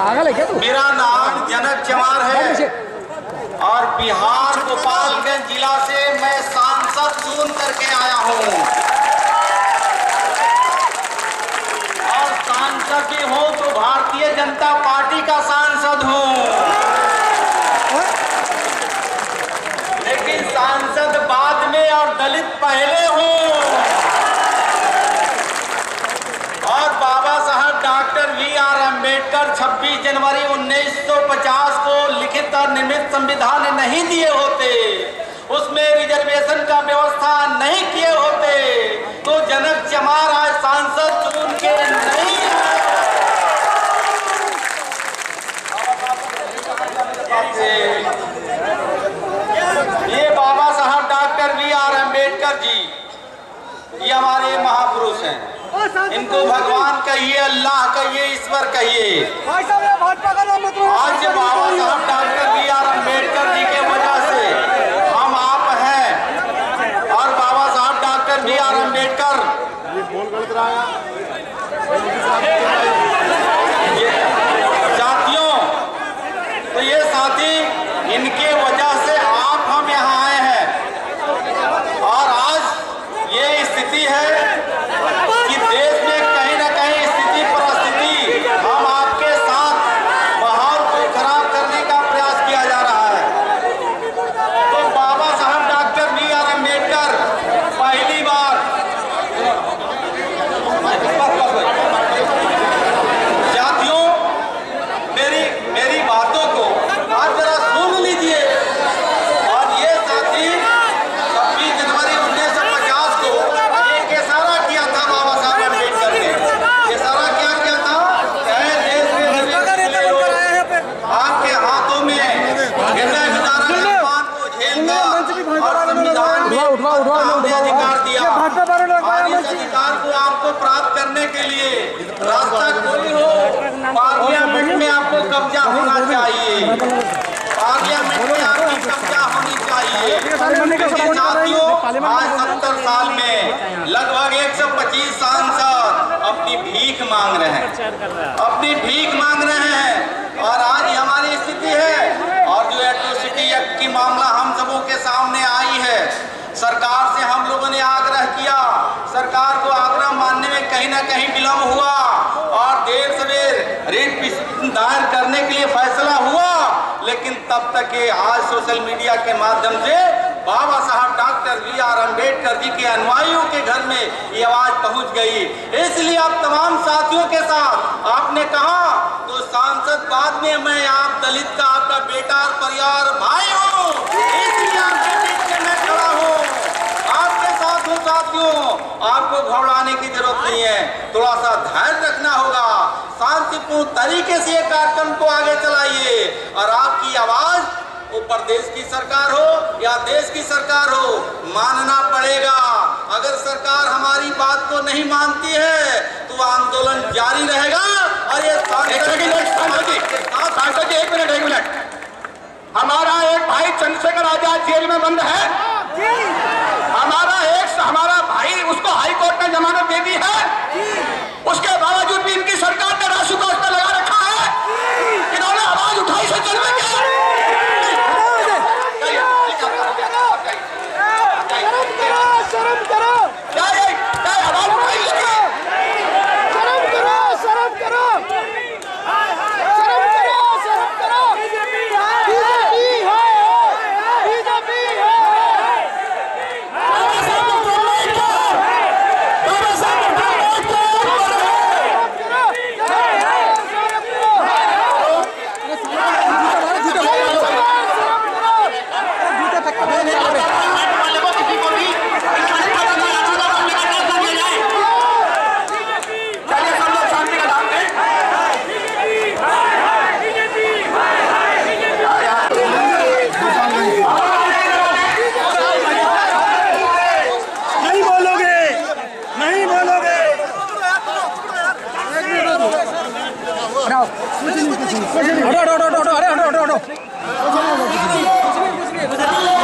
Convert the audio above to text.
पागल है क्या तू? मेरा नाम जनक चमार है और बिहार गोपालगंज जिला से मैं सांसद चुन करके आया हूँ और सांसद भी हूँ तो भारतीय जनता पार्टी का सांसद हूँ, लेकिन सांसद बाद में और दलित पहले हूँ। और बाबा साहब डॉक्टर V.R. अम्बेडकर 26 जनवरी 1950 को लिखित और निर्मित संविधान नहीं दिए होते, उसमें रिजर्वेशन का व्यवस्था नहीं किए होते, तो जनक चमार आज सांसद चुन के नहीं ये बाबा साहब डॉक्टर V.R. अम्बेडकर जी, ये हमारे महापुरुष हैं। इनको भगवान कहिए, अल्लाह कहिए, ईश्वर कहिए। आज बाबा साहब डॉक्टर V.R. अम्बेडकर जी के वजह से हम आप हैं और बाबा साहब डॉक्टर V.R. अम्बेडकर साथियों, तो ये साथी इनके वजह से आप हम यहाँ आए हैं और आज ये स्थिति है कि देश में कहीं ना कहीं स्थिति परिस्थिति हम आपके साथ माहौल को खराब करने का प्रयास किया जा रहा है। तो बाबा साहब डॉक्टर V.R. अम्बेडकर पहली बार साथियों मेरी बातों को आप जरा सुन लीजिए। और ये साथी 26 जनवरी 1950 को एक इशारा किया था बाबा साहब अम्बेडकर ने। इशारा क्या किया था? देश में आपके हाथों में निर्णय विचारक सम्मान को झेलकर और संविधान में अधिकार दिया और इस अधिकार को आपको प्राप्त करने के लिए रास्ता कोई हो, पार्लियामेंट में आपको कब्जा होना चाहिए, पार्लियामेंट में आपकी कब्जा होनी चाहिए। साथियों, आज 70 साल में लगभग 125 सांसद अपनी भीख मांग रहे हैं और आज हमारी स्थिति है। और जो एट्रोसिटी एक्ट की मामला हम सबों के सामने आई है, सरकार से हम लोगों ने आग्रह किया, सरकार को आग्रह मानने में कहीं ना कहीं विलम्ब हुआ और देर सवेर रिट दायर करने के लिए फैसला हुआ, लेकिन तब तक के आज सोशल मीडिया के माध्यम से बाबा साहब डॉक्टर V.R. अम्बेडकर जी के अनुयायियों के घर में ये आवाज पहुंच गई। इसलिए आप तमाम साथियों के साथ आपने कहा तो सांसद बाद में मैं आप दलित का आपका बेटा और परिवार भाई हूँ, इसलिए आपके बीच में मैं खड़ा हूँ, आपके साथ हूँ। साथियों, आपको घबराने की जरूरत नहीं है, थोड़ा सा धैर्य रखना होगा, शांतिपूर्ण तरीके से कार्यक्रम को आगे चलाइए और आपकी आवाज वो प्रदेश की सरकार हो या देश की सरकार हो मानना पड़ेगा। अगर सरकार हमारी बात को नहीं मानती है तो आंदोलन जारी रहेगा। और ये एक मिनट, हमारा एक भाई चंद्रशेखर आजाद जेल में बंद है, हमारा भाई उसको हाई कोर्ट ने जमानत दे दी है, उसके बावजूद भी इनकी सरकार ने राशि को उस पर लगा रखा है। इन्होंने आवाज उठाई से चल में शर्म करो, आवाज उठाई इसकी, शर्म करो, शर्म करो, शर्म करो, बीजेपी है। हटो हटो हटो हटो, अरे हटो हटो हटो।